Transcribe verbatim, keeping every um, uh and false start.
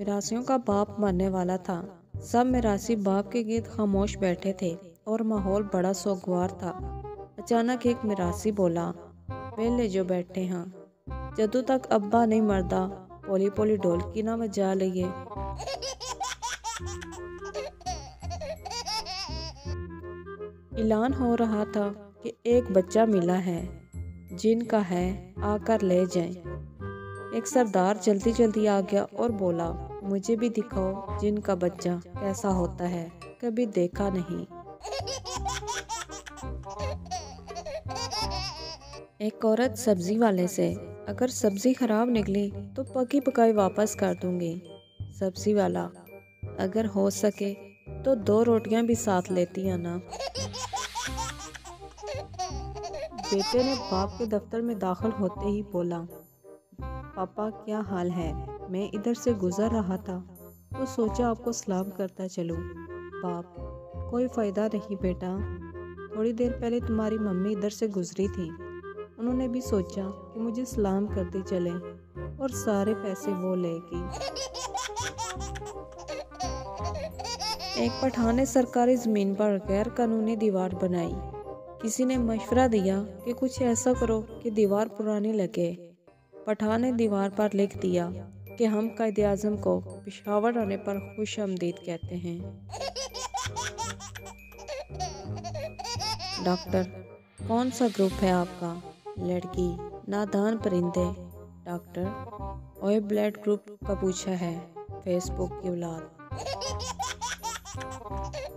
मिरासियों का बाप मरने वाला था। सब मिरासी बाप के गीत खामोश बैठे थे और माहौल बड़ा सोगवार था। अचानक एक मिरासी बोला, वेले जो बैठे हाँ, जदू तक अब्बा नहीं मरदा पोली पोली ढोलकी ना बजा लइए। ऐलान हो रहा था कि एक बच्चा मिला है, जिनका है आकर ले जाएं। एक सरदार जल्दी जल्दी आ गया और बोला, मुझे भी दिखाओ जिनका बच्चा कैसा होता है, कभी देखा नहीं। एक औरत सब्जी वाले से, अगर सब्जी खराब निकली तो पकी पकाई वापस कर दूंगी। सब्जी वाला, अगर हो सके तो दो रोटियां भी साथ लेती है ना। बेटे ने बाप के दफ्तर में दाखिल होते ही बोला, पापा क्या हाल है? मैं इधर से गुजर रहा था तो सोचा आपको सलाम करता चलूं। बाप, कोई फ़ायदा नहीं बेटा, थोड़ी देर पहले तुम्हारी मम्मी इधर से गुजरी थी, उन्होंने भी सोचा कि मुझे सलाम करते चलें और सारे पैसे वो लेगी। एक पठान ने सरकारी ज़मीन पर गैर कानूनी दीवार बनाई। किसी ने मशवरा दिया कि कुछ ऐसा करो कि दीवार पुरानी लगे। पठान ने दीवार पर लिख दिया कि हम कायदे आज़म को पेशावर आने पर खुश आमदीद कहते हैं। डॉक्टर, कौन सा ग्रुप है आपका? लड़की, नादान परिंदे। डॉक्टर, ओए ब्लड ग्रुप का पूछा है, फेसबुक की औलाद।